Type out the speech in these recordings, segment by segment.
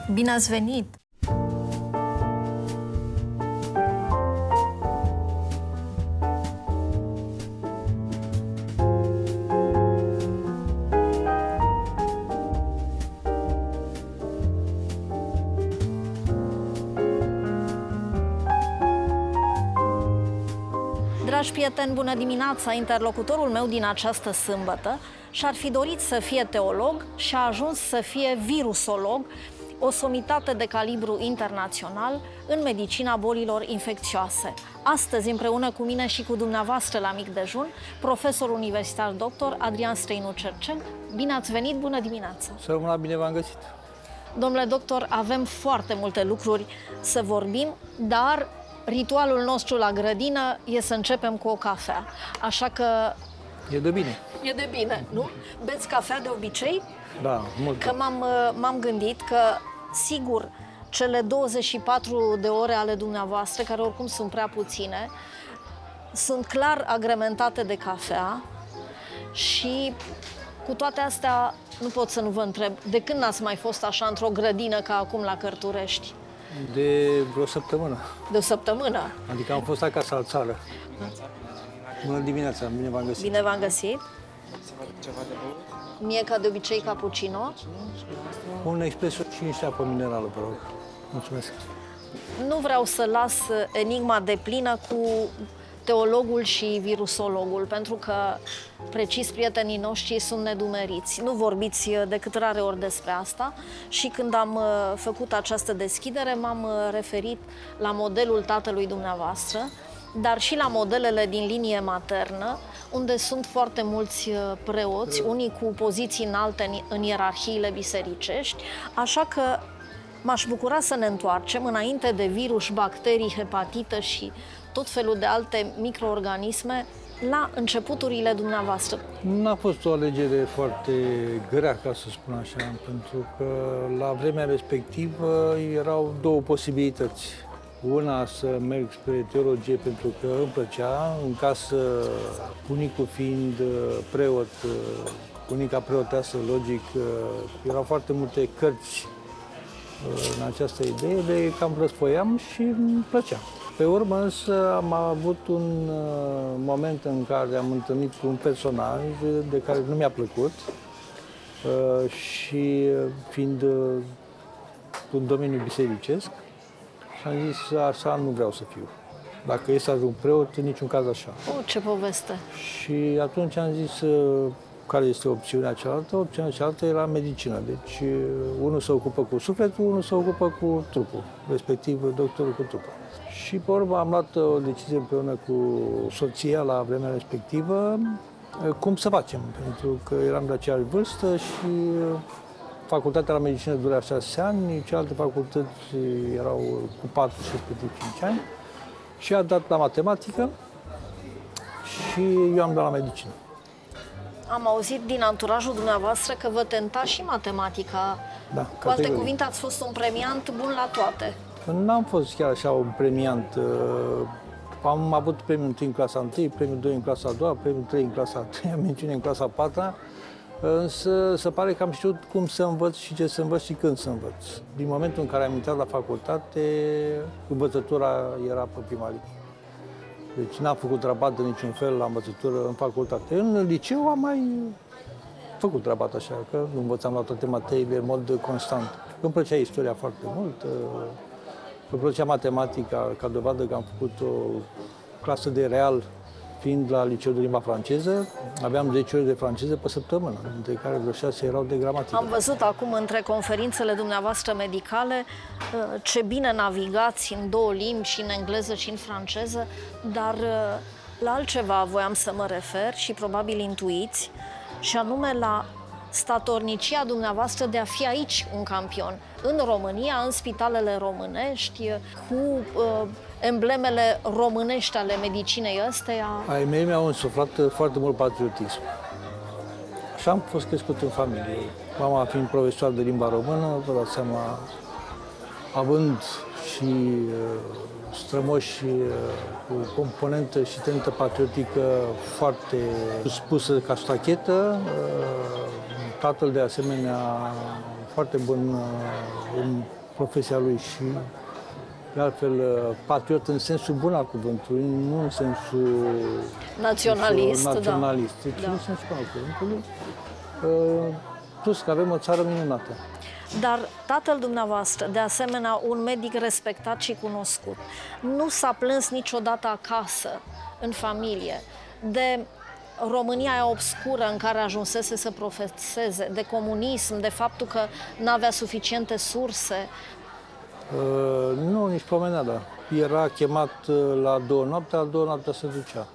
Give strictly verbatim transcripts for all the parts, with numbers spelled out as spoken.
Bine ați venit! Dragi prieteni, bună dimineața! Interlocutorul meu din această sâmbătă și-ar fi dorit să fie teolog și a ajuns să fie virusolog, o somitate de calibru internațional în medicina bolilor infecțioase. Astăzi, împreună cu mine și cu dumneavoastră la Mic Dejun, profesor universitar doctor Adrian Străinu Cercel. Bine ați venit, bună dimineața! Să rămână bine, v-am găsit! Domnule doctor, avem foarte multe lucruri să vorbim, dar ritualul nostru la grădină e să începem cu o cafea. Așa că... E de bine. E de bine, nu? Beți cafea de obicei? Da, mult. Că m-am gândit că, sigur, cele douăzeci și patru de ore ale dumneavoastră, care oricum sunt prea puține, sunt clar agrementate de cafea și cu toate astea nu pot să nu vă întreb, de când n-ați mai fost așa într-o grădină ca acum la Cărturești? De vreo săptămână. De o săptămână? Adică am fost acasă la țară. Bună dimineața, bine v-am găsit. Bine v-am găsit. Ceva de băut? Mie, ca de obicei, cappuccino. Un espresso și niște apă minerală, vă rog. Mulțumesc. Nu vreau să las enigma de plină cu teologul și virusologul, pentru că, precis, prietenii noștri sunt nedumeriți. Nu vorbiți decât rare ori despre asta și când am făcut această deschidere m-am referit la modelul tatălui dumneavoastră, dar și la modelele din linie maternă, unde sunt foarte mulți preoți, unii cu poziții înalte în ierarhiile bisericești, așa că m-aș bucura să ne întoarcem înainte de virus, bacterii, hepatită și tot felul de alte microorganisme la începuturile dumneavoastră. Nu a fost o alegere foarte grea, ca să spun așa, pentru că la vremea respectivă erau două posibilități. Una, să merg spre teologie pentru că îmi plăcea, în casă, bunicul fiind preot, bunica preoteasă, logic, erau foarte multe cărți în această idee, de cam răsfoiam și îmi plăcea. Pe urmă însă am avut un moment în care am întâlnit un personaj de care nu mi-a plăcut și fiind un domeniu bisericesc, și am zis, așa nu vreau să fiu. Dacă e să ajung preot, în niciun caz așa. O, ce poveste! Și atunci am zis, care este opțiunea cealaltă? Opțiunea cealaltă era medicină. Deci, unul se ocupă cu sufletul, unul se ocupă cu trupul, respectiv doctorul cu trupul. Și pe urmă am luat o decizie împreună cu soția la vremea respectivă, cum să facem, pentru că eram de aceeași vârstă și facultatea la medicină durea șase ani, cealaltă facultăți erau cu patru și respectiv cinci ani și a dat la matematică și eu am dat la medicină. Am auzit din anturajul dumneavoastră că vă tenta și matematica. Da, cu alte categoric. cuvinte, ați fost un premiant bun la toate. N-am fost chiar așa un premiant. Am avut premiul întâi în clasa întâi, premiul doi în clasa a doua, premiul trei în clasa a treia, mențiune în clasa a patra. Însă se pare că am știut cum să învăț și ce să învăț și când să învăț. Din momentul în care am intrat la facultate, învățătura era pe primarie. Deci n-am făcut rabat de niciun fel la învățătură în facultate. În liceu am mai făcut rabat așa, că nu învățam la toate materiile în mod constant. Îmi plăcea istoria foarte mult, îmi plăcea matematica, ca dovadă că am făcut o clasă de real, fiind la liceu de limba franceză, aveam zece ore de franceză pe săptămână, dintre care vreo șase erau de gramatică. Am văzut acum între conferințele dumneavoastră medicale ce bine navigați în două limbi, și în engleză și în franceză, dar la altceva voiam să mă refer și probabil intuiți, și anume la statornicia dumneavoastră de a fi aici un campion, în România, în spitalele românești, cu uh, emblemele românești ale medicinei ăsteia. Ai mei mi-au însuflat foarte mult patriotism. Așa am fost crescut în familie. Mama fiind profesor de limba română, vă dați seama, având și uh, strămoși uh, cu componentă și tentă patriotică foarte spusă ca ștachetă, uh, tatăl de asemenea foarte bun în profesia lui și, de altfel, patriot în sensul bun al cuvântului, nu în sensul naționalist, naționalist da. ci Da. în sensul bun al cuvântului. Plus că avem o țară minunată. Dar tatăl dumneavoastră, de asemenea, un medic respectat și cunoscut, nu s-a plâns niciodată acasă, în familie, de România aia obscură în care ajunsese să profeseze, de comunism, de faptul că nu avea suficiente surse. Uh, nu, nici pomenada. Era chemat la două noaptea, la două noaptea se ducea.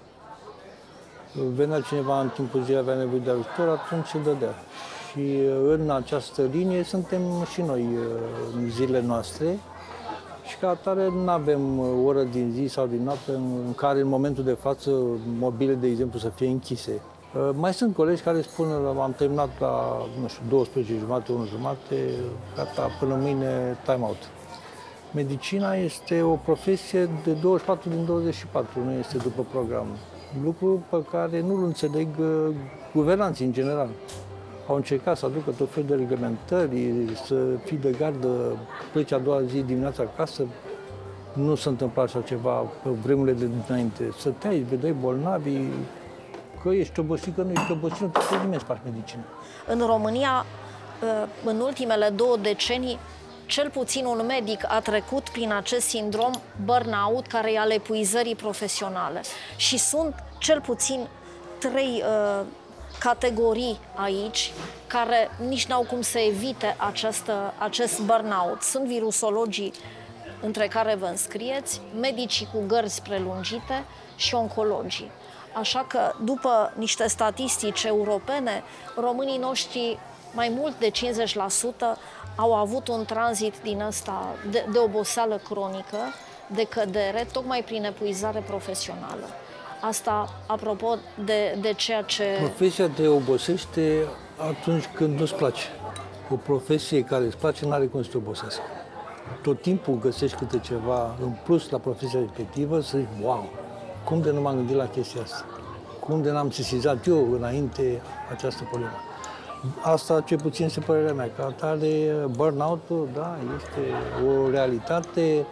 Venea cineva în timpul zilei, avea nevoie de ajutor, atunci îl dădea. Și în această linie suntem și noi în zilele noastre și ca atare nu avem o oră din zi sau din noapte în care în momentul de față mobile, de exemplu, să fie închise. Mai sunt colegi care spun am terminat la, nu știu, douăsprezece jumate, unu jumate, gata, până mâine time out. Medicina este o profesie de douăzeci și patru din douăzeci și patru, nu este după program. Lucru pe care nu-l înțeleg guvernanții în general. Au încercat să aducă tot felul de reglementări, să fii de gardă, pleci a doua zi dimineața acasă. Nu s-a întâmplat așa ceva pe vremurile de dinainte. Stăteai, vedeai bolnavi, că ești obosit, că nu ești obosit, nu trebuie nimeni să faci medicină. În România, în ultimele două decenii, cel puțin un medic a trecut prin acest sindrom burnout, care e al epuizării profesionale. Și sunt cel puțin trei uh, categorii aici care nici n-au cum să evite această, acest burnout. Sunt virusologii, între care vă înscrieți, medicii cu gărzi prelungite și oncologii. Așa că, după niște statistici europene, românii noștri, mai mult de cincizeci la sută, au avut un tranzit din ăsta de, de oboseală cronică, de cădere, tocmai prin epuizare profesională. Asta, apropo de, de ceea ce... Profesia te obosește atunci când nu-ți place. O profesie care îți place nu are cum să te obosească. Tot timpul găsești câte ceva în plus la profesia respectivă să zici, wow, cum de nu m-am gândit la chestia asta? Cum de n-am sesizat eu înainte această problemă? Asta, ce puțin, este părerea mea. Ca atare, burnout-ul, da, este o realitate,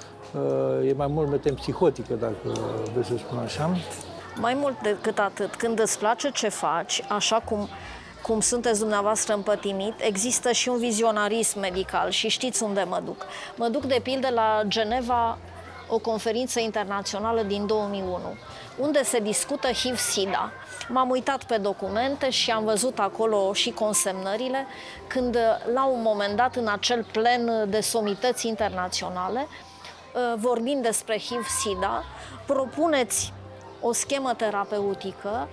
e mai mult metempsihotică, dacă vreți să spun așa. Mai mult decât atât, când îți place ce faci, așa cum, cum sunteți dumneavoastră împătimit, există și un vizionarism medical și știți unde mă duc. Mă duc, de pildă, la Geneva, o conferință internațională din două mii unu, unde se discută H I V-SIDA. M-am uitat pe documente și am văzut acolo și consemnările, când, la un moment dat, în acel plen de somități internaționale, vorbind despre H I V-SIDA, propuneți o schemă terapeutică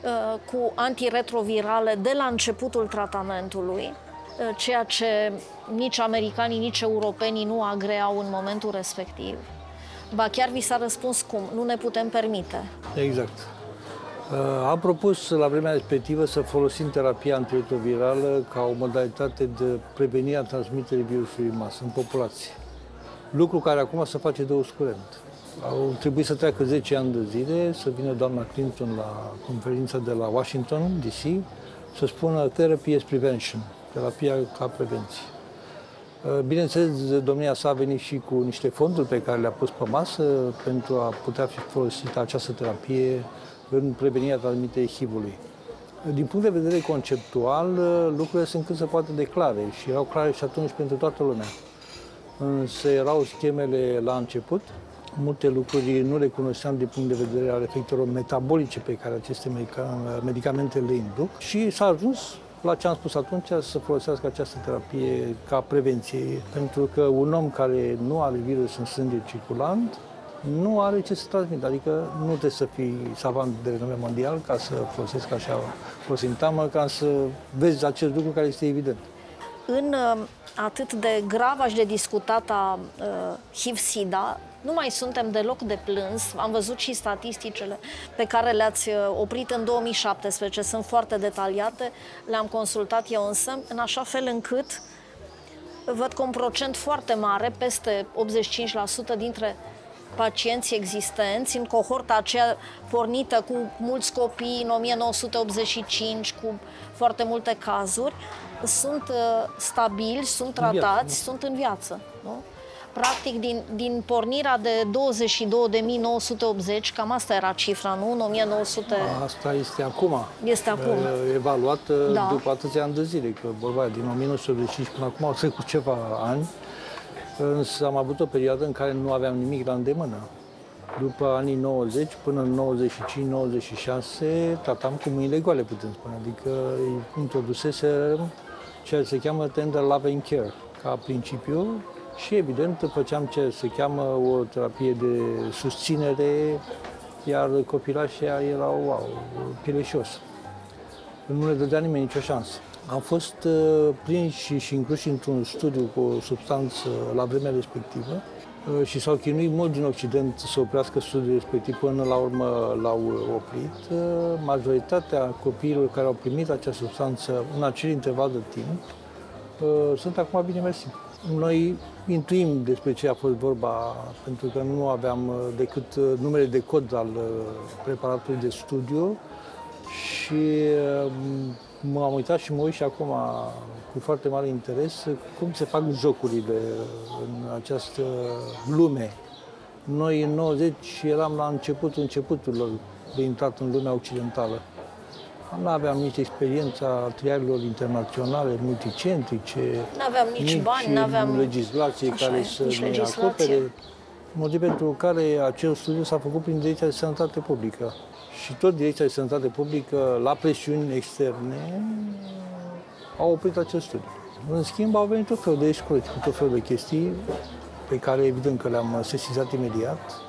cu antiretrovirale de la începutul tratamentului, ceea ce nici americanii, nici europenii nu agreau în momentul respectiv. Ba chiar vi s-a răspuns cum? Nu ne putem permite. Exact. Am propus la vremea respectivă să folosim terapia antiretrovirală ca o modalitate de prevenire a transmiterii virusului în masă, în populație. Lucru care acum se face de oscurent. Au trebuit să treacă zece ani de zile, să vină doamna Clinton la conferința de la Washington, D C, să spună therapy as prevention, terapia ca prevenție. Bineînțeles, domnia sa a venit și cu niște fonduri pe care le-a pus pe masă pentru a putea fi folosită această terapie în prevenirea transmiterii H I V-ului. Din punct de vedere conceptual, lucrurile sunt cât se poate de clare și erau clare și atunci pentru toată lumea. Însă erau schemele la început, multe lucruri nu le cunoșteam din punct de vedere al efectelor metabolice pe care aceste medicamente le induc și s-a ajuns la ce am spus atunci, să folosească această terapie ca prevenție, pentru că un om care nu are virus în sânge circulant nu are ce să transmită, adică nu trebuie să fii savant de renume mondial ca să folosesc așa o simptomă, ca să vezi acest lucru care este evident. În atât de gravă și de discutata uh, H I V-SIDA, nu mai suntem deloc de plâns. Am văzut și statisticile pe care le-ați oprit în două mii șaptesprezece, sunt foarte detaliate, le-am consultat eu însă, în așa fel încât văd că un procent foarte mare, peste optzeci și cinci la sută dintre pacienții existenți, în cohorta aceea pornită cu mulți copii în o mie nouă sute optzeci și cinci, cu foarte multe cazuri, sunt uh, stabili, sunt tratați, viață, sunt în viață. Nu? Practic, din, din pornirea de douăzeci și două de mii nouă sute optzeci, cam asta era cifra, nu? În o mie nouă sute... Asta este acum. Este acum. Evaluată Da. după atâția ani de zile, că vorba din o mie nouă sute optzeci și cinci până acum au trecut ceva ani, însă am avut o perioadă în care nu aveam nimic la îndemână. După anii nouăzeci, până în nouăzeci și cinci nouăzeci și șase, tratam cu mâinile goale, putem spune. Adică introdusese ceea ce se cheamă tender loving care, ca principiu, și evident făceam ce se cheamă o terapie de susținere, iar copilașii erau wow, pieleșos. Nu le dădea nimeni nicio șansă. Am fost uh, prinși și incluși într-un studiu cu o substanță la vremea respectivă uh, și s-au chinuit mult din Occident să oprească studiul respectiv, până la urmă l-au oprit. Uh, majoritatea copiilor care au primit acea substanță în acel interval de timp uh, sunt acum bine mersi. Noi intuim despre ce a fost vorba, pentru că nu aveam decât numele de cod al preparatului de studiu și m-am uitat și mă uit și acum cu foarte mare interes cum se fac jocurile în această lume. Noi în nouăzeci eram la începutul începuturilor de intrat în lumea occidentală. Nu aveam nici experiența triarilor internaționale, multicentrice, nu aveam nici, nici bani, nu aveam legislație Așa care e, să nici ne legislație. acopere, motiv pentru care acel studiu s-a făcut prin Direcția de Sănătate Publică. Și tot Direcția de Sănătate Publică, la presiuni externe, au oprit acest studiu. În schimb, au venit tot felul de excluzi, cu tot felul de chestii pe care, evident, că le-am sesizat imediat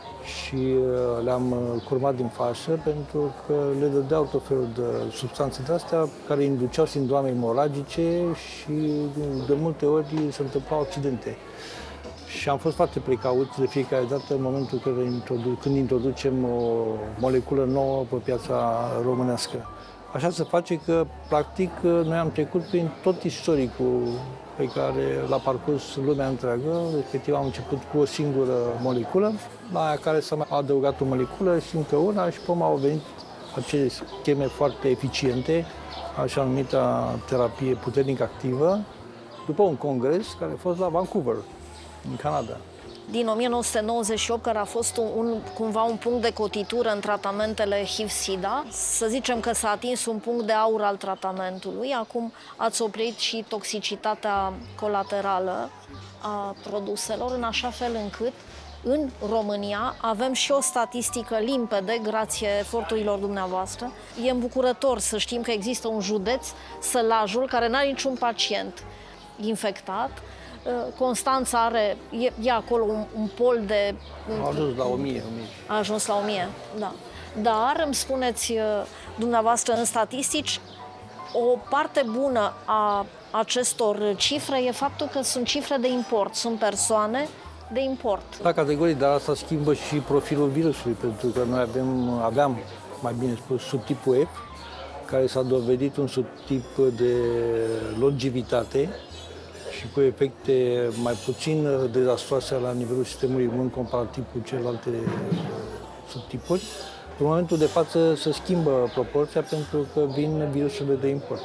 și le-am curmat din fașă, pentru că le dădeau tot felul de substanțe de-astea care induceau sindroame hemorragice și de multe ori se întâmplau accidente. Și am fost foarte precauți de fiecare dată în momentul când introducem o moleculă nouă pe piața românească. Așa se face că, practic, noi am trecut prin tot istoricul pe care l-a parcurs lumea întreagă, respectiv am început cu o singură moleculă, la aia care s-a mai adăugat o moleculă și încă una și până au venit acele scheme foarte eficiente, așa numită terapie puternic activă, după un congres care a fost la Vancouver, în Canada. Din o mie nouă sute nouăzeci și opt, care a fost un, un, cumva un punct de cotitură în tratamentele H I V-SIDA, să zicem că s-a atins un punct de aur al tratamentului. Acum ați oprit și toxicitatea colaterală a produselor, în așa fel încât în România avem și o statistică limpede, grație eforturilor dumneavoastră. E îmbucurător să știm că există un județ, Sălajul, care n-are niciun pacient infectat. Constanța are, e, e acolo un, un pol de... A ajuns la o mie. A ajuns la o mie, da. Dar îmi spuneți dumneavoastră în statistici, o parte bună a acestor cifre e faptul că sunt cifre de import, sunt persoane de import. Da, categorii, dar asta schimbă și profilul virusului, pentru că noi avem, aveam, mai bine spus, subtipul F, care s-a dovedit un subtip de longevitate și cu efecte mai puțin dezastroase la nivelul sistemului imun comparativ cu celelalte subtipuri. În momentul de față se schimbă proporția pentru că vin virusurile de import.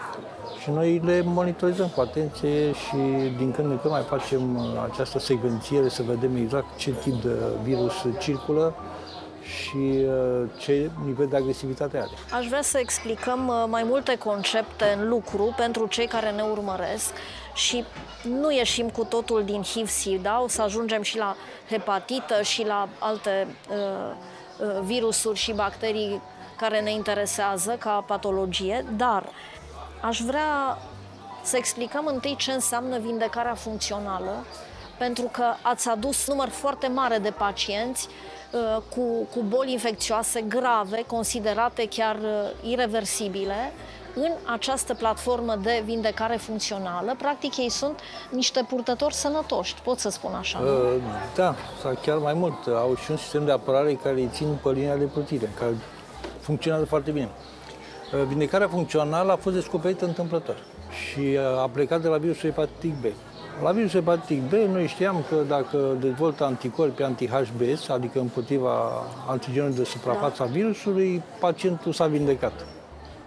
Și noi le monitorizăm cu atenție și din când în când mai facem această secvențiere să vedem exact ce tip de virus circulă și ce nivel de agresivitate are. Aș vrea să explicăm mai multe concepte în lucru pentru cei care ne urmăresc și nu ieșim cu totul din H I V-SIDA, o să ajungem și la hepatită și la alte uh, virusuri și bacterii care ne interesează ca patologie, dar aș vrea să explicăm întâi ce înseamnă vindecarea funcțională, pentru că ați adus număr foarte mare de pacienți uh, cu, cu boli infecțioase grave, considerate chiar uh, ireversibile, în această platformă de vindecare funcțională. Practic, ei sunt niște purtători sănătoși, pot să spun așa, nu? Uh, da, sau chiar mai mult. Au și un sistem de apărare care îi țin pe linia de plutire, care funcționează foarte bine. Uh, vindecarea funcțională a fost descoperită întâmplător și a plecat de la virusul hepatic B. La virusul hepatic B, noi știam că dacă dezvoltă anticorpi anti-H B S, adică împotriva antigenului de suprafață a virusului, pacientul s-a vindecat.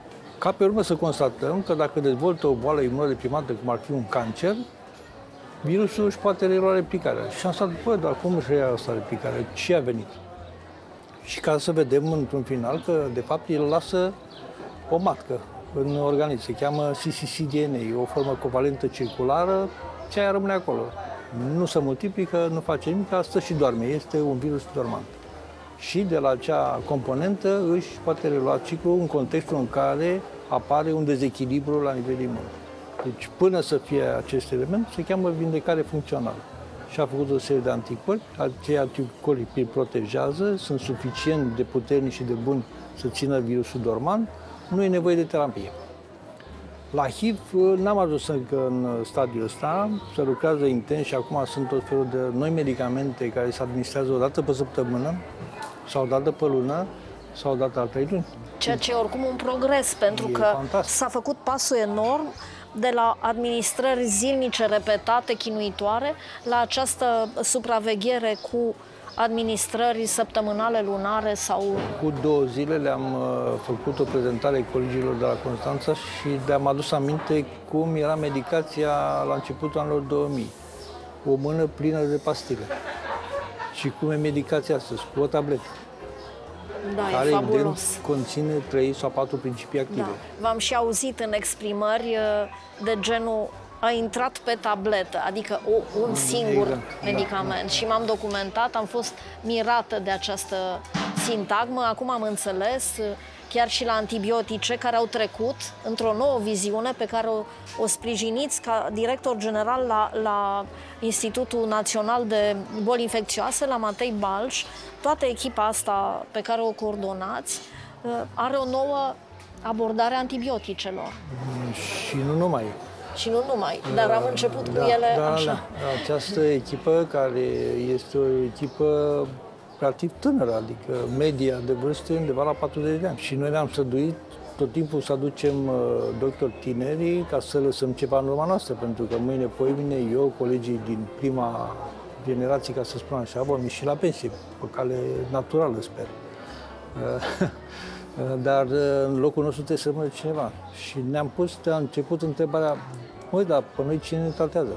Ca pe urmă să constatăm că dacă dezvoltă o boală imunodeprimantă, cum ar fi un cancer, virusul își poate relua replicarea. Și am stat, bă, dar cum își reia asta replicarea? Ce a venit? Și ca să vedem într-un final că, de fapt, el lasă o matcă în organism. Se cheamă C C C D N A, o formă covalentă circulară, ce aia rămâne acolo. Nu se multiplică, nu face nimic, stă și doarme. Este un virus dormant. Și de la acea componentă își poate relua ciclul în contextul în care apare un dezechilibru la nivel imun. Deci, până să fie acest element, se cheamă vindecare funcțională. Și a făcut o serie de anticorpi, acei anticorpi îi protejează, sunt suficient de puternici și de buni să țină virusul dormant, nu e nevoie de terapie. La H I V n-am ajuns încă în stadiul ăsta, se lucrează intens și acum sunt tot felul de noi medicamente care se administrează o dată pe săptămână, sau o dată pe lună, sau o dată al trei luni. Ceea ce e oricum un progres, pentru E că fantastic. s-a făcut pasul enorm de la administrări zilnice, repetate, chinuitoare, la această supraveghere cu administrări săptămânale, lunare sau... Cu două zile le-am uh, făcut o prezentare colegilor de la Constanța și le-am adus aminte cum era medicația la începutul anilor două mii. O mână plină de pastile. Și cum e medicația astăzi, cu o tabletă. Da, care e evident fabulos. conține trei sau patru principii active. Da. V-am și auzit în exprimări uh, de genul a intrat pe tabletă, adică o, un singur exact, medicament. Da, da. Și m-am documentat, am fost mirată de această sintagmă, acum am înțeles, uh, chiar și la antibiotice care au trecut într-o nouă viziune pe care o, o sprijiniți ca director general la, la Institutul Național de Boli Infecțioase, la Matei Balș. Toată echipa asta pe care o coordonați uh, are o nouă abordare a antibioticelor. Și nu numai. Și nu numai, dar am început da, cu ele da, așa. Da. Această echipă, care este o echipă relativ tânără, adică media de vârstă undeva la patruzeci de ani. Și noi ne-am străduit tot timpul să aducem uh, doctori tineri ca să lăsăm ceva în urma noastră, pentru că mâine, poimine, eu, colegii din prima generație, ca să spun așa, vom ieși la pensie, pe cale naturală, sper. Uh, Dar în locul nostru trebuie să rămână cineva. Și ne-am pus de la început întrebarea, măi, dar pe noi cine ne tratează?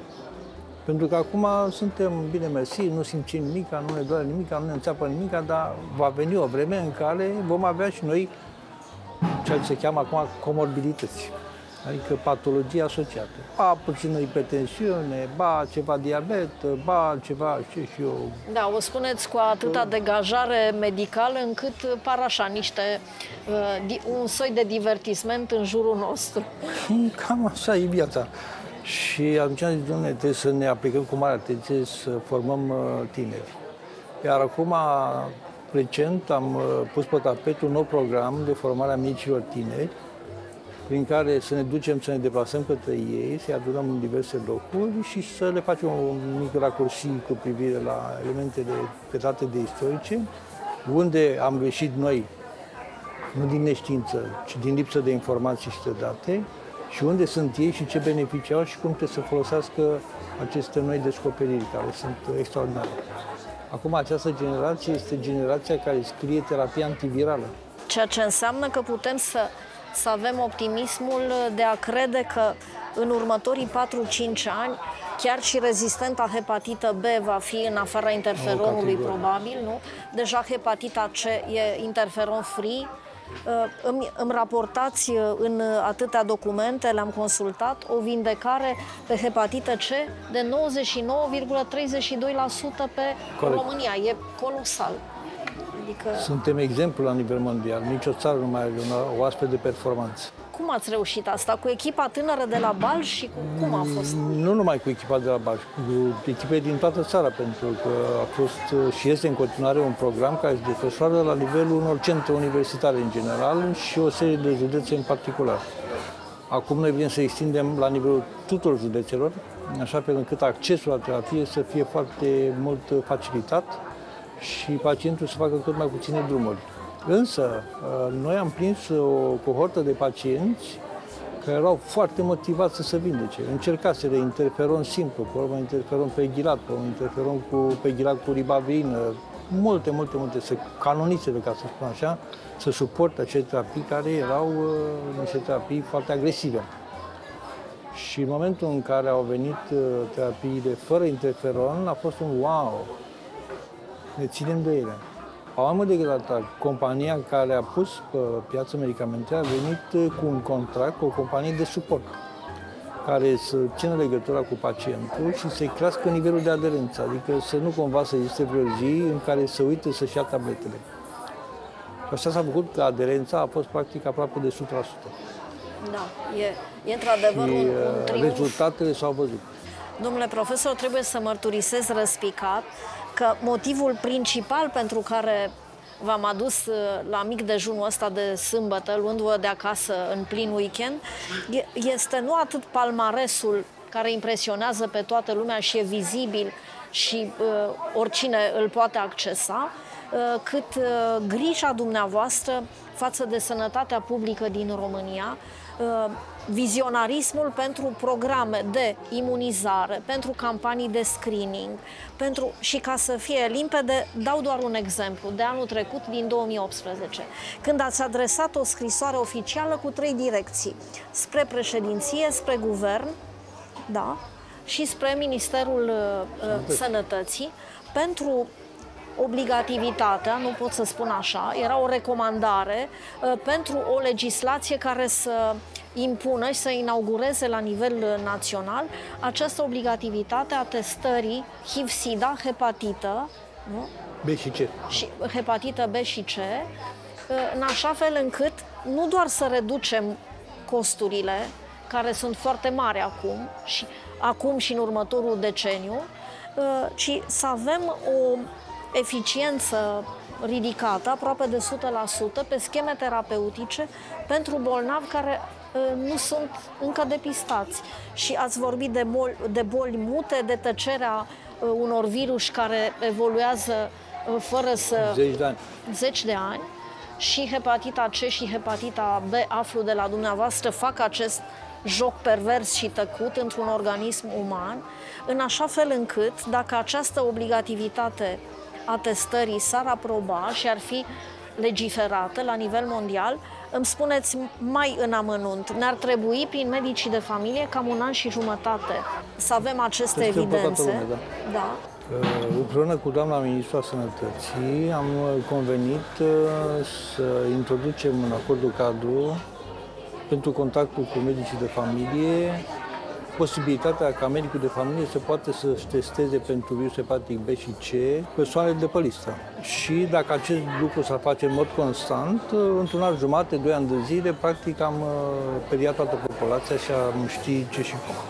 Pentru că acum suntem bine mersi, nu simțim nimic, nu ne doare nimic, nu ne înțeapă nimic, dar va veni o vreme în care vom avea și noi ceea ce se cheamă acum comorbidități. Adică patologii asociate. Ba puțină hipertensiune, ba ceva diabet, ba ceva, ce și eu. Da, o spuneți cu atâta degajare medicală încât par așa niște, uh, un soi de divertisment în jurul nostru. Cam așa e viața. Și atunci am zis, Doamne, trebuie să ne aplicăm cu mare atenție să formăm uh, tineri. Iar acum, recent, am uh, pus pe tapet un nou program de formare a medicilor tineri, prin care să ne ducem, să ne deplasăm către ei, să-i adunăm în diverse locuri și să le facem un mic racursi cu privire la elementele tratate de istorice, unde am greșit noi, nu din neștiință, ci din lipsă de informații și de date, și unde sunt ei și ce beneficii au și cum trebuie să folosească aceste noi descoperiri, care sunt extraordinare. Acum, această generație este generația care scrie terapia antivirală. Ceea ce înseamnă că putem să, să avem optimismul de a crede că în următorii patru-cinci ani, chiar și rezistenta hepatită B va fi în afara interferonului, probabil, nu? Deja hepatita C e interferon-free. Îmi, îmi raportați în atâtea documente, le-am consultat, o vindecare pe hepatită C de nouăzeci și nouă virgulă treizeci și doi la sută pe Corect. România. E colosal. Adică... Suntem exemplu la nivel mondial. Nici o țară nu mai are una, o astfel de performanță. Cum ați reușit asta? Cu echipa tânără de la Balș și cu, cum a fost? Nu numai cu echipa de la Balș, cu echipe din toată țara, pentru că a fost și este în continuare un program care se desfășoară la nivelul unor centre universitare în general și o serie de județe în particular. Acum noi vrem să extindem la nivelul tuturor județelor, așa fel încât accesul la terapie să fie foarte mult facilitat și pacientul să facă cât mai puține drumuri. Însă, noi am prins o cohortă de pacienți care erau foarte motivați să se vindece. Încercaseră interferon simplu, pe urmă interferon peghilat, pe urmă interferon cu peghilat cu ribavrină, multe, multe, multe, să canonițele, ca să spun așa, să suporte aceste terapii care erau uh, niște terapii foarte agresive. Și în momentul în care au venit uh, terapiile fără interferon, a fost un wow! Ne ținem de ele. Mai mult decât atât, compania care a pus pe piață medicamentele a venit cu un contract cu o companie de suport, care să țină legătura cu pacientul și să-i crească nivelul de aderență, adică să nu cumva să existe vreo zi în care să uite să-și ia tabletele. Și așa s-a făcut că aderența a fost practic aproape de o sută la sută. Da, e, e într-adevăr un, un triumf. Rezultatele s-au văzut. Domnule profesor, trebuie să mărturisesc răspicat că motivul principal pentru care v-am adus la mic dejunul ăsta de sâmbătă, luându-vă de acasă în plin weekend, este nu atât palmaresul care impresionează pe toată lumea și e vizibil și uh, oricine îl poate accesa, uh, cât uh, grija dumneavoastră față de sănătatea publică din România, uh, vizionarismul pentru programe de imunizare, pentru campanii de screening, pentru, și ca să fie limpede, dau doar un exemplu de anul trecut, din două mii optsprezece, când ați adresat o scrisoare oficială cu trei direcții, spre președinție, spre guvern, da, și spre Ministerul uh, Sănătății, pentru obligativitatea, nu pot să spun așa, era o recomandare uh, pentru o legislație care să impună și să inaugureze la nivel național această obligativitate a testării H I V, SIDA, hepatită, nu? B și C. Și hepatită B și C, în așa fel încât nu doar să reducem costurile, care sunt foarte mari acum și acum și în următorul deceniu, ci să avem o eficiență ridicată, aproape de o sută la sută, pe scheme terapeutice pentru bolnavi care nu sunt încă depistați. Și ați vorbit de boli, de boli mute, de tăcerea unor virus care evoluează fără să... Zeci de ani. Zeci de ani. Și hepatita C și hepatita B, aflu de la dumneavoastră, fac acest joc pervers și tăcut într-un organism uman, în așa fel încât, dacă această obligativitate a testării s-ar aproba și ar fi legiferată la nivel mondial, îmi spuneți mai în amănunt, ne-ar trebui prin medicii de familie cam un an și jumătate să avem aceste Este evidențe. Lume, da. Da. Împreună cu doamna ministru a Sănătății am convenit să introducem în acordul cadru pentru contactul cu medicii de familie posibilitatea ca medicul de familie să poată să-și testeze pentru virus hepatic B și C persoanele de pe listă. Și dacă acest lucru s-ar face în mod constant, într-un an jumate, doi ani de zile, practic am periat toată populația și am ști ce și cum.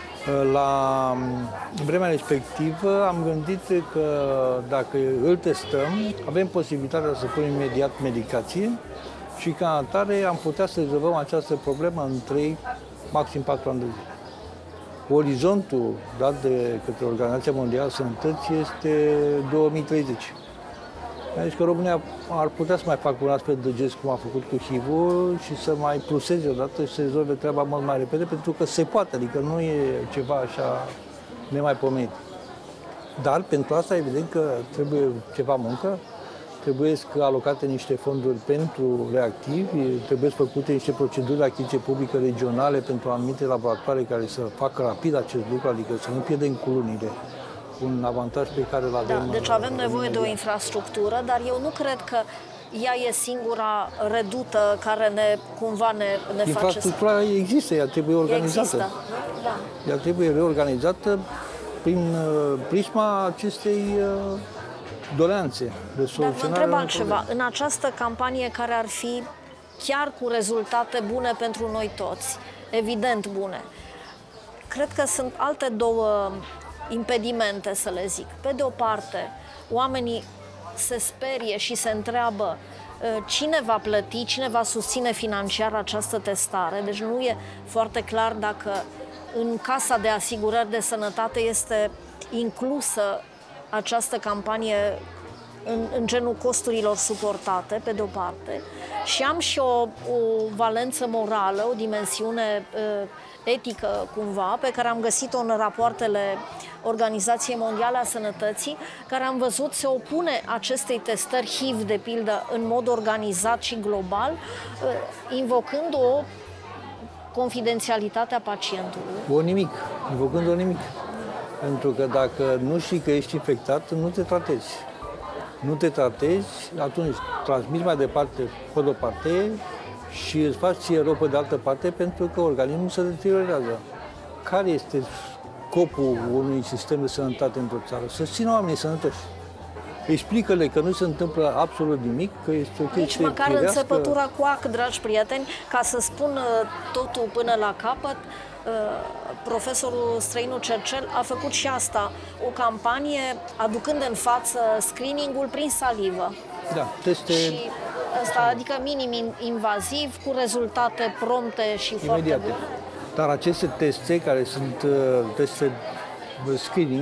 La vremea respectivă am gândit că dacă îl testăm, avem posibilitatea să punem imediat medicație și ca atare am putea să rezolvăm această problemă în trei, maxim patru ani de zile. Orizontul dat de către Organizația Mondială a Sănătății este două mii treizeci. Deci că România ar putea să mai facă un astfel de gest cum a făcut cu H I V-ul și să mai pluseze odată și să rezolve treaba mult mai repede, pentru că se poate, adică nu e ceva așa nemaipomenit. Dar pentru asta evident că trebuie ceva muncă, trebuie alocate niște fonduri pentru reactivi, trebuie făcute niște proceduri de achiziție publică regionale pentru anumite laboratoare care să facă rapid acest lucru, adică să nu pierdem cu lunile. Un avantaj pe care îl avem. Da, deci avem nevoie de o infrastructură, dar eu nu cred că ea e singura redută care ne, cumva ne, ne face să... Infrastructura există, ea trebuie organizată. Există, da. Ea trebuie reorganizată prin prisma acestei doleanțe de soluționare. Dar vă întreb altceva. În această campanie care ar fi chiar cu rezultate bune pentru noi toți, evident bune, cred că sunt alte două impedimente, să le zic. Pe de o parte, oamenii se sperie și se întreabă cine va plăti, cine va susține financiar această testare. Deci nu e foarte clar dacă în Casa de Asigurări de Sănătate este inclusă această campanie în, în genul costurilor suportate, pe de o parte, și am și o, o valență morală, o dimensiune uh, etică cumva, pe care am găsit-o în rapoartele Organizației Mondiale a Sănătății, care am văzut se opune acestei testări H I V, de pildă, în mod organizat și global, invocând o confidențialitate a pacientului. O nimic, invocând o nimic. Pentru că dacă nu știi că ești infectat, nu te tratezi. Nu te tratezi, atunci transmiți mai departe pe de-o parte și îți faci ție rău pe de altă parte pentru că organismul se deteriorează. Care este scopul unui sistem de sănătate într-o țară? Să țină oamenii sănătoși. Explică-le că nu se întâmplă absolut nimic, că este o chestie Nici măcar firească. în țăpătura cu ac, dragi prieteni, ca să spun totul până la capăt, profesorul Străinu Cercel a făcut și asta, o campanie aducând în față screening-ul prin salivă. Da, teste... Și asta, adică minim invaziv, cu rezultate prompte și imediate. foarte bune. Dar aceste teste, care sunt uh, teste screening,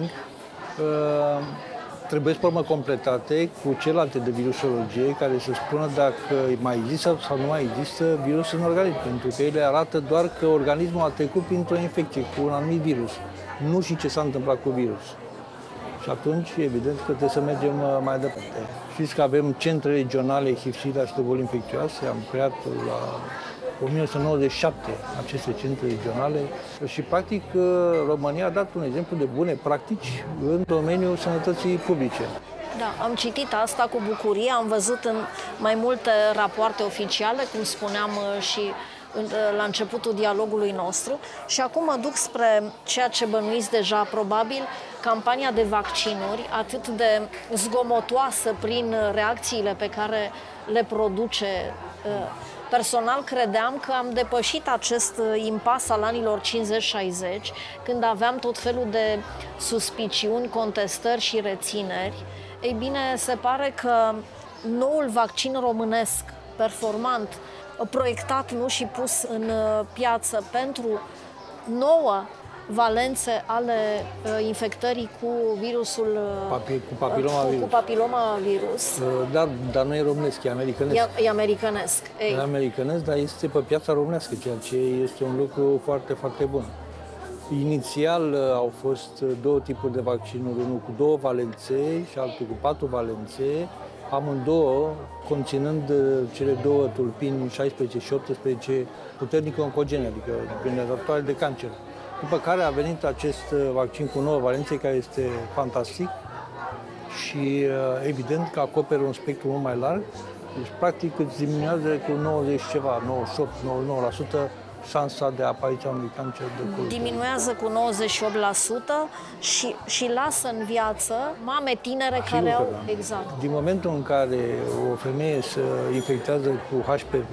uh, trebuie să urmă completate cu celelalte de virusologie, care să spună dacă mai există sau nu mai există virus în organism, pentru că ele arată doar că organismul a trecut printr-o infecție cu un anumit virus, nu și ce s-a întâmplat cu virus. Și atunci, evident că trebuie să mergem mai departe. Știți că avem centre regionale H I V SIDA și de boli infecțioase, am creat la o mie nouă sute nouăzeci și șapte aceste centre regionale și, practic, România a dat un exemplu de bune practici în domeniul sănătății publice. Da, am citit asta cu bucurie, am văzut în mai multe rapoarte oficiale, cum spuneam și la începutul dialogului nostru, și acum mă duc spre ceea ce bănuiți deja probabil, campania de vaccinuri, atât de zgomotoasă prin reacțiile pe care le produce. Personal credeam că am depășit acest impas al anilor cincizeci șaizeci, când aveam tot felul de suspiciuni, contestări și rețineri. Ei bine, se pare că noul vaccin românesc, performant, proiectat, nu, și pus în piață pentru nouă valențe ale uh, infectării cu virusul Papi, cu papilomavirus. Cu, cu papilomavirus. Uh, dar, dar nu e românesc, e americanesc. E, e americanesc. Ei. E americanesc, dar este pe piața românească, ceea ce este un lucru foarte, foarte bun. Inițial uh, au fost două tipuri de vaccinuri, unul cu două valențe și altul cu patru valențe, amândouă conținând uh, cele două tulpini șaisprezece și optsprezece puternic oncogene, adică generatoare de cancer. După care a venit acest vaccin cu nouă valențe, care este fantastic și evident că acoperă un spectru mult mai larg. Deci, practic, îți diminuează cu nouăzeci ceva, nouăzeci și opt nouăzeci și nouă la sută șansa de apariția unui cancer de colon. Diminuează cu nouăzeci și opt la sută și, și lasă în viață mame tinere și care au... Da. Exact. Din momentul în care o femeie se infectează cu H P V,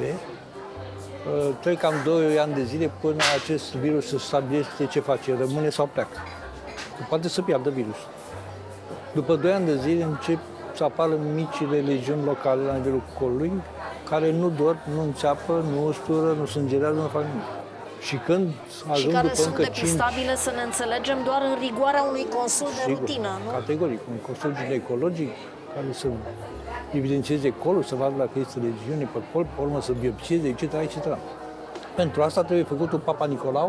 trec cam doi ani de zile până acest virus să stabilește ce face, rămâne sau pleacă. Poate să piardă virusul. După doi ani de zile încep să apară micile leziuni locale la nivelul colului, care nu dorm, nu înțeapă, nu ustură, nu sângerează, nu fac nimic. Și când ajung și care după sunt încă depistabile, cinci... să ne înțelegem, doar în rigoarea unui consult de Sigur, rutină, nu? Categoric, un consult ginecologic care să evidențieze colul, să vadă dacă este leziune pe col, pe urmă să biopsieze, et cetera, et cetera. Pentru asta trebuie făcut un Papa Nicolau.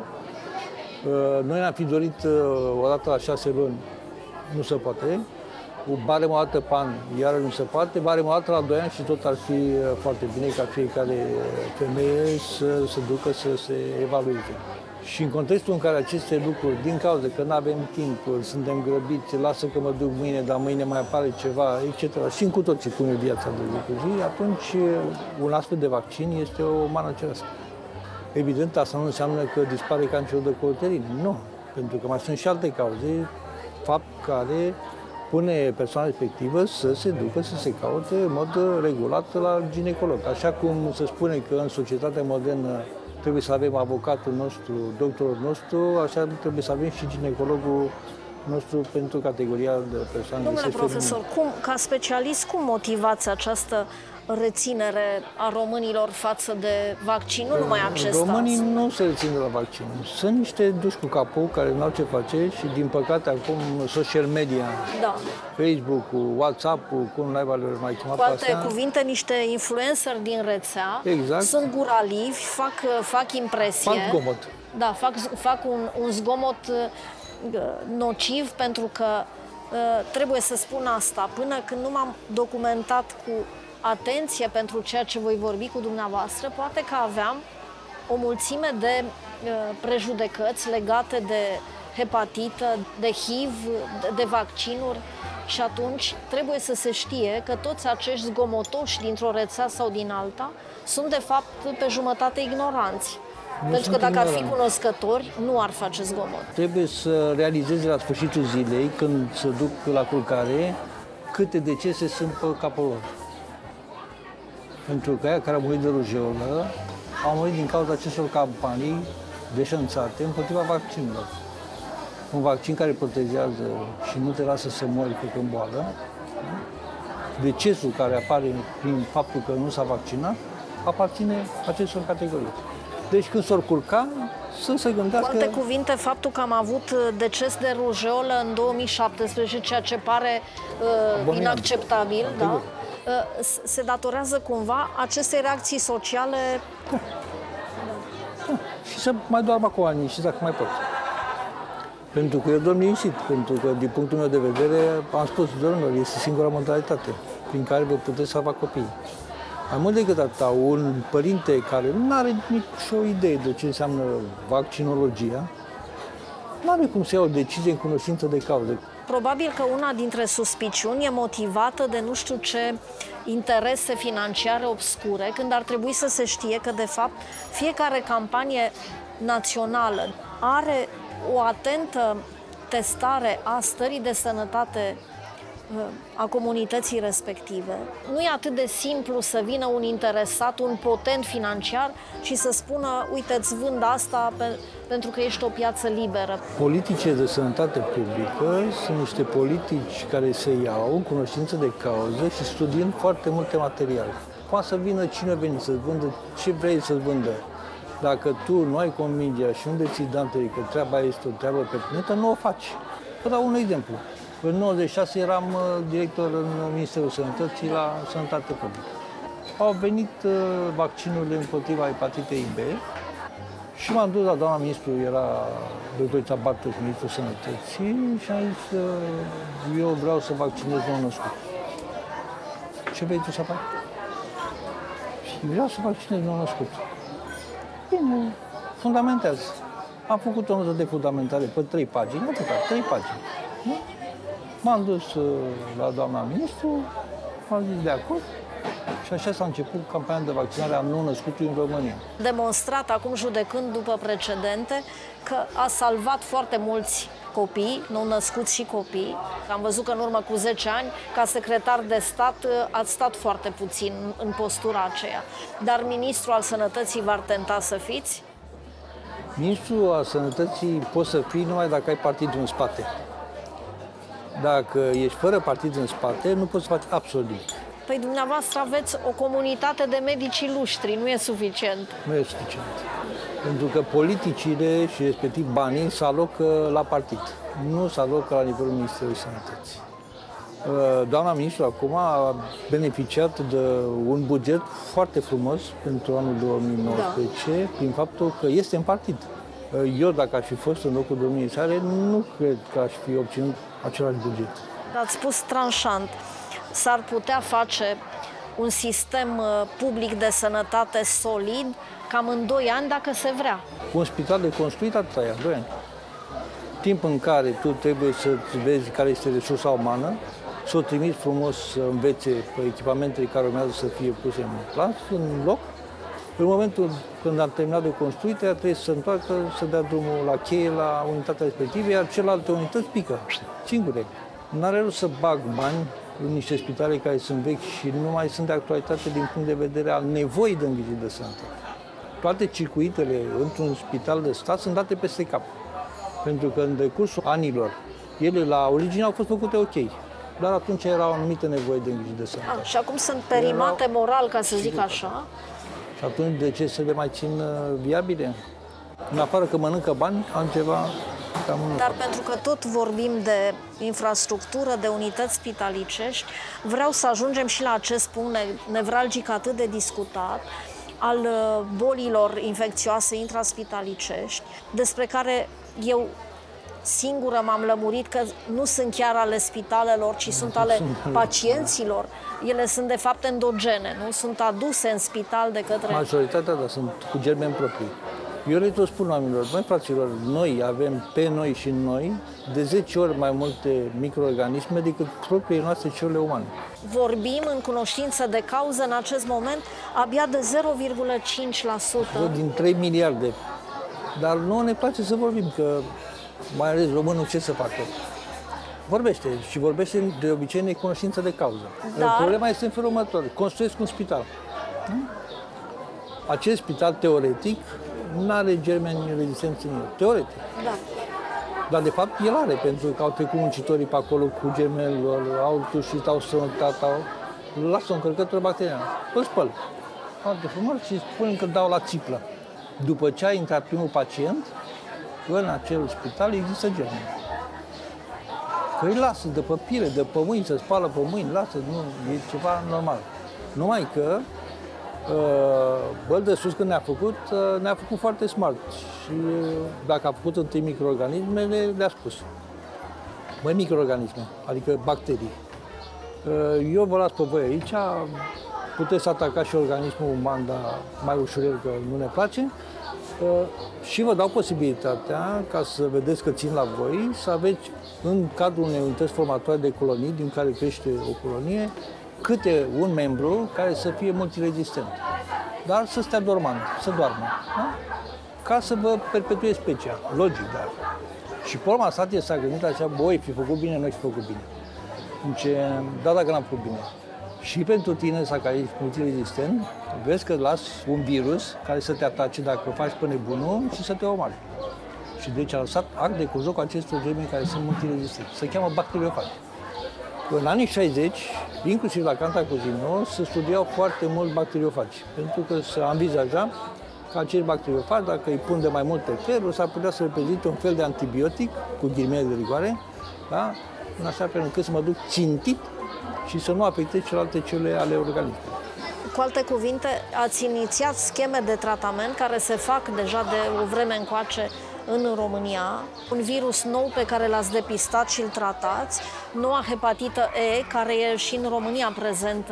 Noi ne-am fi dorit o dată la șase luni, nu se poate. Barem o dată pe an, iar nu se poate. Barem o dată la doi ani și tot ar fi foarte bine ca fiecare femeie să se ducă să se evalueze. Și în contextul în care aceste lucruri, din cauza că nu avem timp, suntem grăbiți, lasă că mă duc mâine, dar mâine mai apare ceva, et cetera. Și cu toții cum e viața de zi cu zi, atunci un astfel de vaccin este o mană cerească. Evident, asta nu înseamnă că dispare cancerul de col uterin. Nu, pentru că mai sunt și alte cauze, fapt care pune persoana respectivă să se ducă, să se caute în mod regulat la ginecolog. Așa cum se spune că în societatea modernă trebuie să avem avocatul nostru, doctorul nostru, așa trebuie să avem și ginecologul nostru pentru categoria de persoane de sex feminin. Domnule profesor, cum, ca specialist, cum motivați această reținere a românilor față de vaccin, nu numai acesta? Românii nu se rețin de la vaccin. Sunt niște duși cu capul care nu au ce face și, din păcate, acum social media, da. Facebook-ul, WhatsApp-ul, cum naiba le mai chemat cu alte astea. cuvinte, niște influenceri din rețea, exact. sunt guralivi, fac, fac impresie. Fac zgomot. Da, fac, fac un, un zgomot uh, nociv pentru că uh, trebuie să spun asta. Până când nu m-am documentat cu atenție pentru ceea ce voi vorbi cu dumneavoastră, poate că aveam o mulțime de uh, prejudecăți legate de hepatită, de H I V, de, de vaccinuri și atunci trebuie să se știe că toți acești zgomotoși dintr-o rețea sau din alta sunt de fapt pe jumătate ignoranți. Nu Pentru că dacă ar fi cunoscători, nu ar face zgomot. Trebuie să realizeze la sfârșitul zilei, când se duc la culcare, câte decese sunt pe capul lor. Pentru că aia care au murit de rujeolă au murit din cauza acestor campanii deșanțate împotriva vaccinurilor. Un vaccin care protejează și nu te lasă să mori pe în boală, decesul care apare prin faptul că nu s-a vaccinat, aparține acestor categorii. Deci când s-or culca, să se gândească... Cu alte cuvinte, faptul că am avut deces de rujeolă în două mii șaptesprezece, ceea ce pare uh, inacceptabil, da? Uh, se datorează cumva acestei reacții sociale... Da. Da. Și să mai doarmă cu ani și dacă mai pot. Pentru că eu dorm liniștit, pentru că, din punctul meu de vedere, am spus, domnilor, este singura modalitate prin care vă puteți salva copiii. Mai mult decât atâta, un părinte care nu are nicio idee de ce înseamnă vaccinologia, nu are cum să ia o decizie în cunoștință de cauză. Probabil că una dintre suspiciuni e motivată de nu știu ce interese financiare obscure, când ar trebui să se știe că, de fapt, fiecare campanie națională are o atentă testare a stării de sănătate a comunității respective. Nu e atât de simplu să vină un interesat, un potent financiar și să spună, uite, îți vând asta pe, pentru că ești o piață liberă. Politicile de sănătate publică sunt niște politici care se iau în cunoștință de cauză și studiind foarte multe materiale. Poate să vină cine veni să-ți vândă ce vrei să-ți vândă. Dacă tu nu ai convingerea și nu deții dantele că treaba este o treabă pertinentă, nu o faci. Vă dau un exemplu. În nouăzeci și șase eram director în Ministerul Sănătății la Sănătate Publică. Au venit vaccinurile împotriva hepatitei B și m-am dus la doamna ministru, era doctorița Bartos, ministrul Sănătății, și am zis, eu vreau să vaccinez nou-născut. Ce vrei tu să faci? Și vreau să vaccinez nou-născut. Bine, fundamentează. Am făcut o notă de fundamentare pe trei pagini, nu atâta, trei pagini. Nu? M-am dus la doamna ministru, am zis de acord și așa s-a început campania de vaccinare a nou-născutului în România. Demonstrat acum, judecând după precedente, că a salvat foarte mulți copii, nou-născuți și copii. Am văzut că în urmă cu zece ani, ca secretar de stat, ați stat foarte puțin în postura aceea. Dar ministrul al Sănătății v-ar tenta să fiți? Ministrul al Sănătății poți să fii numai dacă ai partidul în spate. Dacă ești fără partid în spate, nu poți să faci absolut nimic. Păi dumneavoastră aveți o comunitate de medici ilustri, nu e suficient? Nu e suficient. Pentru că politicile și respectiv banii se alocă la partid, nu se alocă la nivelul Ministerului Sănătății. Doamna ministru acum a beneficiat de un buget foarte frumos pentru anul două mii nouăsprezece, da, prin faptul că este în partid. Eu, dacă aș fi fost în locul domniei sale, nu cred că aș fi obținut același buget. Ați spus tranșant, s-ar putea face un sistem public de sănătate solid cam în doi ani, dacă se vrea. Un spital de construit atâta ia, doi ani. Timp în care tu trebuie să vezi care este resursa umană, să o trimiți frumos să învețe pe echipamentele care urmează să fie puse în plas, în loc. În momentul când am terminat de construit, ea trebuie să se întoarcă, să dea drumul la cheie, la unitatea respectivă, iar celelalte unități pică, singure. N-are rost să bag bani în niște spitale care sunt vechi și nu mai sunt de actualitate din punct de vedere al nevoii de îngrijire de sănătate. Toate circuitele într-un spital de stat sunt date peste cap. Pentru că în decursul anilor, ele la origine au fost făcute ok. Dar atunci era o anumită nevoie de îngrijire de sănătate. Ah, și acum sunt perimate erau... moral, ca să zic așa. Și atunci de ce să le mai țin viabile? În afară că mănâncă bani, altceva cam nu. Dar pentru că tot vorbim de infrastructură, de unități spitalicești, vreau să ajungem și la acest punct nevralgic atât de discutat, al bolilor infecțioase intraspitalicești, despre care eu singură m-am lămurit că nu sunt chiar ale spitalelor, ci sunt ale pacienților. Ele sunt de fapt endogene, nu sunt aduse în spital de către... Majoritatea, da, sunt cu germeni proprii. Eu le tot spun oamenilor, noi, fraților, noi avem pe noi și în noi de zece ori mai multe microorganisme decât propriile noastre celule umane. Vorbim în cunoștință de cauză în acest moment abia de zero virgulă cinci la sută. Din trei miliarde. Dar nu ne place să vorbim, că mai ales românul ce să facă? Vorbește și vorbește de obicei în cunoștință de cauză. Dar... Problema este în felul următor. Construiesc un spital. Acest spital, teoretic, nu are germeni rezistenți în el. Teoretic. Da. Dar de fapt el are, pentru că au trecut muncitorii pe acolo cu germenilor, au tușit, au sănătat, au... lasă o încărcătură bacteriană. Îl spăl. Foarte frumos și spun că dau la țiplă. După ce a intrat primul pacient, în acel spital există germeni. Că îi lasă de pe pile, de pe mâini, să spală pe mâini, lasă, nu, e ceva normal. Numai că Băl de sus când ne-a făcut, ne-a făcut foarte smart și dacă a făcut întâi microorganismele, le-a spus. Măi, microorganisme, adică bacterii. Eu vă las pe voi aici, puteți ataca și organismul uman, dar mai ușurel că nu ne place. Și vă dau posibilitatea, ca să vedeți că țin la voi, să aveți în cadrul unei unități formatoare de colonii, din care crește o colonie, câte un membru care să fie multirezistent. Dar să stea dormant, să doarmă. Da? Ca să vă perpetueze specia. Logic, dar. Și Paul Masate s-a gândit așa, băi, fi făcut bine, noi fi făcut bine. Zice, da, dacă n-am făcut bine. Și pentru tine, să care ești multirezistent, vezi că las un virus care să te atace dacă faci pe nebunul și să te omoare. Și deci a lăsat act de cu acestor germeni care sunt multirezistenți. Se cheamă bacteriofagi. În anii șaizeci, inclusiv la Cantacuzino, se studiau foarte mult bacteriofagi, pentru că se învizaja că acești bacteriofagi, dacă îi pun de mai multe feluri, s-ar putea să reprezinte un fel de antibiotic, cu ghilimele de rigoare, da? În așa fel încât să mă duc țintit și să nu afectez celelalte celule ale organismului. Cu alte cuvinte, ați inițiat scheme de tratament care se fac deja de o vreme încoace în România, un virus nou pe care l-ați depistat și îl tratați, noua hepatită E, care e și în România prezentă.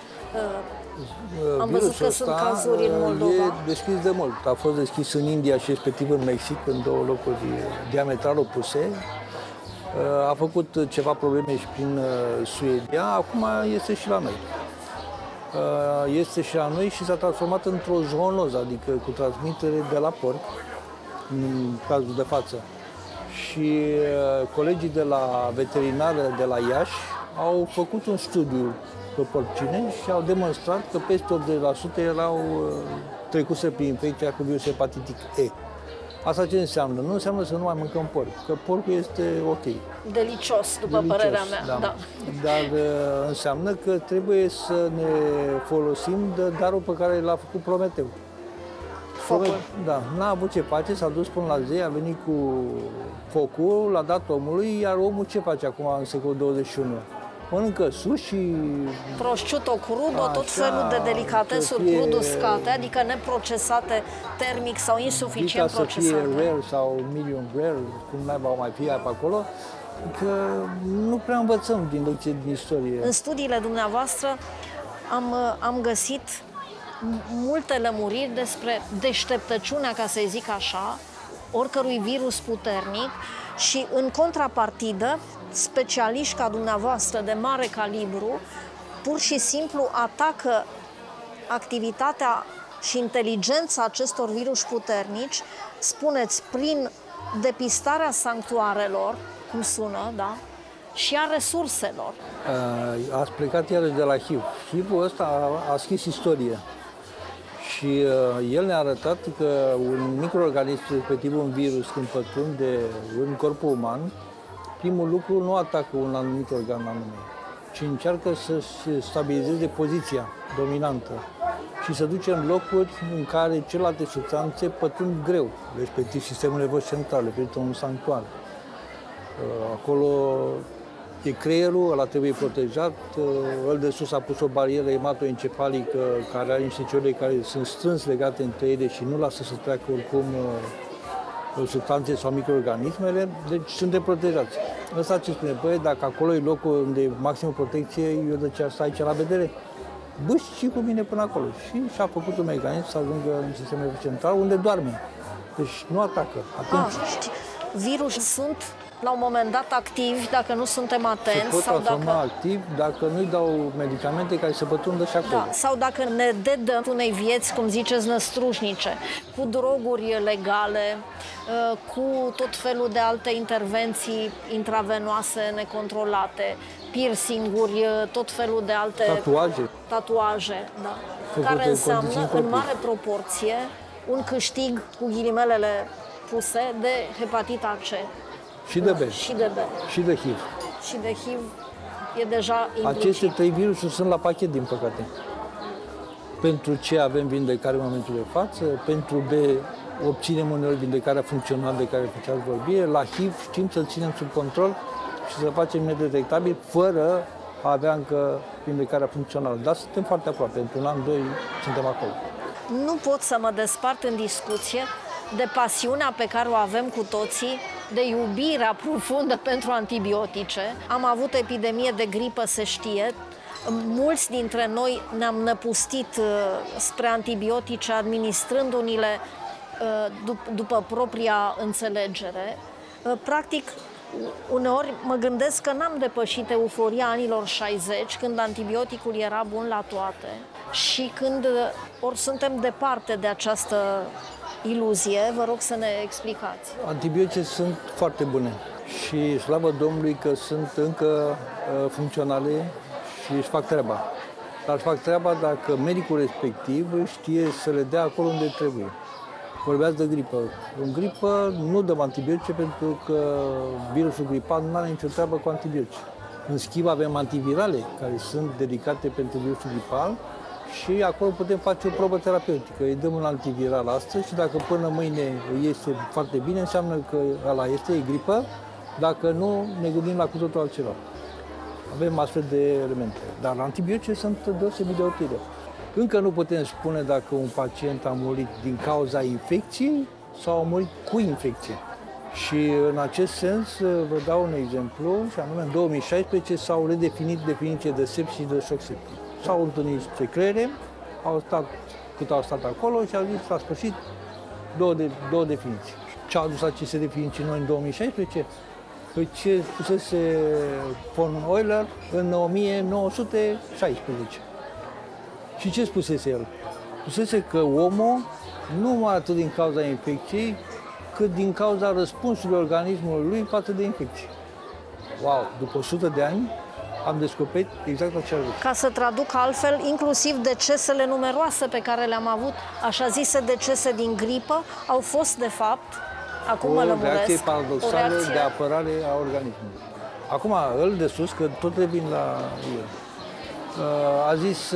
Am văzut că sunt cazuri în Moldova. E deschis de mult. A fost deschis în India și respectiv în Mexic, în două locuri diametral opuse. A făcut ceva probleme și prin Suedia, acum este și la noi. Este și la noi și s-a transformat într-o zoonoză, adică cu transmitere de la porc, în cazul de față. Și colegii de la veterinară de la Iași au făcut un studiu pe porcine și au demonstrat că peste optzeci la sută erau trecuse prin infecția cu virus hepatitic E. Asta ce înseamnă? Nu înseamnă să nu mai mâncăm porc, că porcul este ok. Delicios, după Delicios, părerea mea. Da. Da. Dar înseamnă că trebuie să ne folosim de darul pe care l-a făcut Prometeu. Focul. Da, n-a avut ce face, s-a dus până la zei, a venit cu focul, l-a dat omului, iar omul ce face acum în secolul douăzeci și unu? Mănâncă sushi, prosciutto crudo, așa, tot felul de delicatesuri fie, crud uscate, adică neprocesate termic sau insuficient să procesate. fie rare sau medium rare, cum naiba o mai fie pe acolo, că nu prea învățăm din lecții din istorie. În studiile dumneavoastră am, am găsit multe lămuriri despre deșteptăciunea, ca să zic așa, oricărui virus puternic și, în contrapartidă, specialiști ca dumneavoastră de mare calibru pur și simplu atacă activitatea și inteligența acestor viruși puternici, spuneți, prin depistarea sanctuarelor, cum sună, da? Și a resurselor. Ați plecat iarăși de la H I V. H I V-ul ăsta a, a scris istorie. Și uh, el ne-a arătat că un microorganism, respectiv un virus, când pătrunde în corpul uman, primul lucru nu atacă un anumit organ anume, ci încearcă să-și stabilizeze poziția dominantă și să duce în locuri în care celelalte substanțe pătrund greu, respectiv sistemul nervos central, reprezintă un sanctuar. Uh, acolo E creierul, ăla trebuie protejat, el de sus a pus o barieră ematoencefalică care are niște celule care sunt strâns legate între ele și nu lasă să treacă oricum substanțe sau microorganismele, deci suntem protejați. Ăsta ce spune, băi, dacă acolo e locul unde e maximă protecție, eu de ce asta aici la vedere? Băi, și cu mine până acolo. Și și-a făcut un mecanism să ajungă în sistemul nervos central, unde doarme. Deci nu atacă. Atunci... Ah, virusii sunt la un moment dat activi dacă nu suntem atenți. Se pot sau transforma dacă... activ dacă nu-i dau medicamente care să pătrundă și acolo. Da, sau dacă ne dedăm unei vieți, cum ziceți, năstrușnice, cu droguri legale, cu tot felul de alte intervenții intravenoase necontrolate, piercinguri, tot felul de alte... Tatuaje. Tatuaje, da. Făcute care înseamnă, în mare proprii. proporție, un câștig, cu ghilimelele puse, de hepatita C. Și de B. Și de B. Și de H I V. Și de H I V e deja implicit. Aceste trei virusuri sunt la pachet, din păcate. Pentru C avem vindecare în momentul de față, pentru B obținem uneori vindecarea funcțională de care făceați vorbire, la H I V știm să-l ținem sub control și să facem nedetectabil fără a avea încă vindecarea funcțională. Dar suntem foarte aproape, într-un an, doi, suntem acolo. Nu pot să mă despart în discuție de pasiunea pe care o avem cu toții, de iubirea profundă pentru antibiotice. Am avut epidemie de gripă, se știe. Mulți dintre noi ne-am năpustit spre antibiotice, administrându-ni-le după propria înțelegere. Practic, uneori mă gândesc că n-am depășit euforia anilor șaizeci, când antibioticul era bun la toate și când ori suntem departe de această iluzie. Vă rog să ne explicați. Antibiotice sunt foarte bune și slavă Domnului că sunt încă uh, funcționale și își fac treaba. Dar își fac treaba dacă medicul respectiv știe să le dea acolo unde trebuie. Vorbeați de gripă. În gripă nu dăm antibiotice pentru că virusul gripal nu are nicio treabă cu antibiotice. În schimb avem antivirale care sunt dedicate pentru virusul gripal și acolo putem face o probă terapeutică. Îi dăm un antiviral astăzi și dacă până mâine este foarte bine, înseamnă că ăla este, e gripă. Dacă nu, ne gândim la cu totul altceva. Avem astfel de elemente. Dar antibiotice sunt deosebit de utile. Încă nu putem spune dacă un pacient a murit din cauza infecției sau a murit cu infecție. Și în acest sens vă dau un exemplu, și anume în două mii șaisprezece s-au redefinit definiție de sepsis și de șoc septic. S-au întâlnit niște creiere, au stat cât au stat acolo și au zis la sfârșit două, de, două definiții. Ce au adus aceste definiții noi în două mii șaisprezece? Păi ce spusese von Euler în o mie nouă sute șaisprezece. Și ce spusese el? Spusese că omul nu mai atât din cauza infecției, cât din cauza răspunsului organismului lui față de infecție. Wow! După o sută de ani am descoperit exact același lucru. Ca să traduc altfel, inclusiv decesele numeroase pe care le-am avut, așa zise decese din gripă, au fost de fapt, acum mă lămuresc, o reacție paradoxală o reacție... de apărare a organismului. Acum, el de sus, că tot revin la el, a zis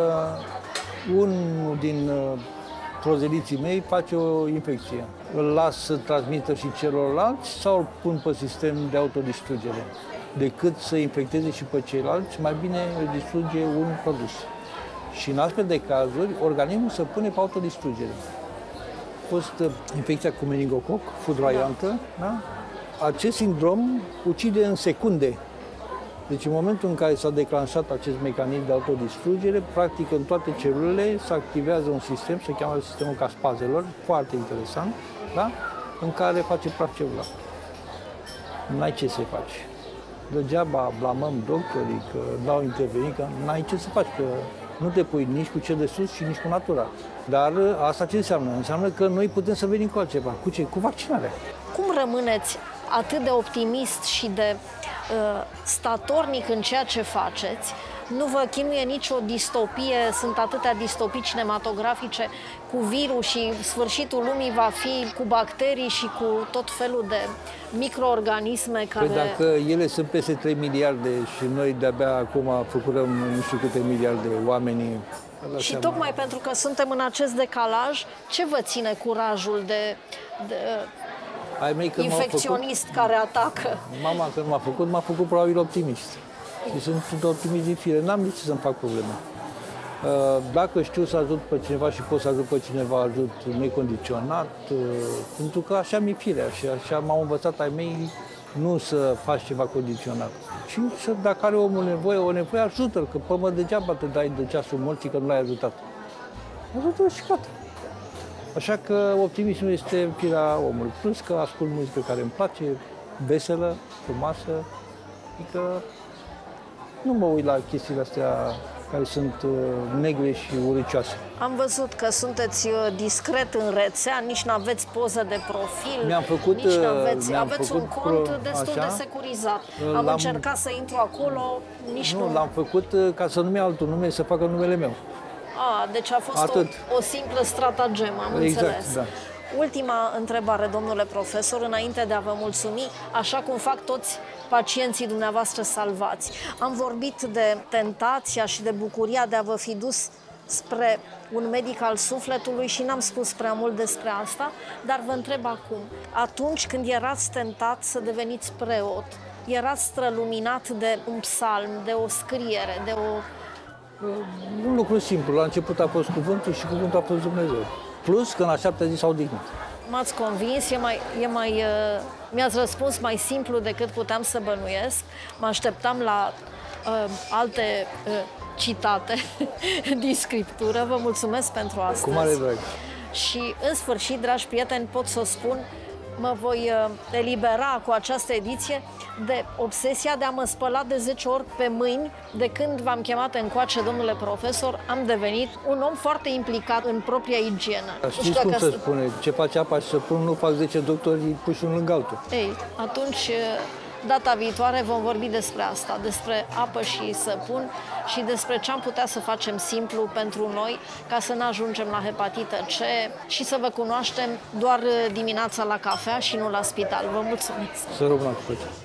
unul din prozeliții mei face o infecție. Îl las să transmită și celorlalți sau îl pun pe sistem de autodistrugere? Decât să infecteze și pe ceilalți, mai bine îl distruge un produs. Și în astfel de cazuri, organismul se pune pe autodistrugere. A fost infecția cu meningococ, foudroiantă, da? Acest sindrom ucide în secunde. Deci în momentul în care s-a declanșat acest mecanism de autodistrugere, practic în toate celulele se activează un sistem, se cheamă sistemul caspazelor, foarte interesant, da? În care face praf celular. N-ai ce să faci. Degeaba blamăm doctorii că n-au intervenit, că n-ai ce să faci, că nu te pui nici cu cel de sus și nici cu natura. Dar asta ce înseamnă? Înseamnă că noi putem să venim cu altceva. Cu ce? Cu vaccinarea. Cum rămâneți atât de optimist și de uh, statornic în ceea ce faceți? Nu vă chinuie nicio distopie, sunt atâtea distopii cinematografice cu virus și sfârșitul lumii va fi cu bacterii și cu tot felul de microorganisme care... Păi dacă ele sunt peste trei miliarde și noi de-abia acum făcurăm nu știu câte miliarde oamenii... Și seama. Tocmai pentru că suntem în acest decalaj, ce vă ține curajul de, de Ai mei când m-au infecționist care atacă. Mama când m-a făcut, m-a făcut probabil optimist. Și sunt, sunt optimist din fire, n-am nici să-mi fac probleme. Dacă știu să ajut pe cineva și pot să ajut pe cineva, ajut necondiționat, pentru că așa mi-e firea și așa m-au învățat ai mei, nu să faci ceva condiționat. Și să, dacă are omul nevoie, o nevoie, ajută-l, că păi mă degeaba te dai de ceasul morții că nu l-ai ajutat. Ajută-l și gata. Așa că optimismul este firea omului. Plus că ascult muzică care îmi place, veselă, frumoasă, adică nu mă uit la chestiile astea care sunt uh, negre și uricioase. Am văzut că sunteți discret în rețea, nici nu aveți poză de profil, mi-am făcut, nici n-aveți, mi-am aveți făcut un cont pro, destul așa, de securizat. Am încercat să intru acolo, nici nu... Nu, l-am făcut ca să nu-mi altul nume, să facă numele meu. A, deci a fost o, o simplă stratagemă, am exact, înțeles. Da. Ultima întrebare, domnule profesor, înainte de a vă mulțumi, așa cum fac toți pacienții dumneavoastră salvați. Am vorbit de tentația și de bucuria de a vă fi dus spre un medic al sufletului și n-am spus prea mult despre asta, dar vă întreb acum, atunci când erați tentat să deveniți preot, erați străluminat de un psalm, de o scriere, de o... Un lucru simplu, la început a fost cuvântul și cuvântul a fost Dumnezeu. Plus că în a șaptea zi s-au odihnit. M-ați convins, e mai, e mai, uh, mi-ați răspuns mai simplu decât puteam să bănuiesc. Mă așteptam la uh, alte uh, citate din Scriptură. Vă mulțumesc pentru astăzi. Cu mare drag. Și în sfârșit, dragi prieteni, pot să o spun, mă voi uh, elibera cu această ediție de obsesia de a mă spăla de zece ori pe mâini. De când v-am chemat încoace, domnule profesor, am devenit un om foarte implicat în propria igienă. Știți cum se spune? Ce face apa și săpun nu fac zece doctori puși unul lângă altul. Ei, atunci, data viitoare vom vorbi despre asta, despre apă și săpun și despre ce am putea să facem simplu pentru noi ca să nu ajungem la hepatită C și să vă cunoaștem doar dimineața la cafea și nu la spital. Vă mulțumesc! Să rămână cu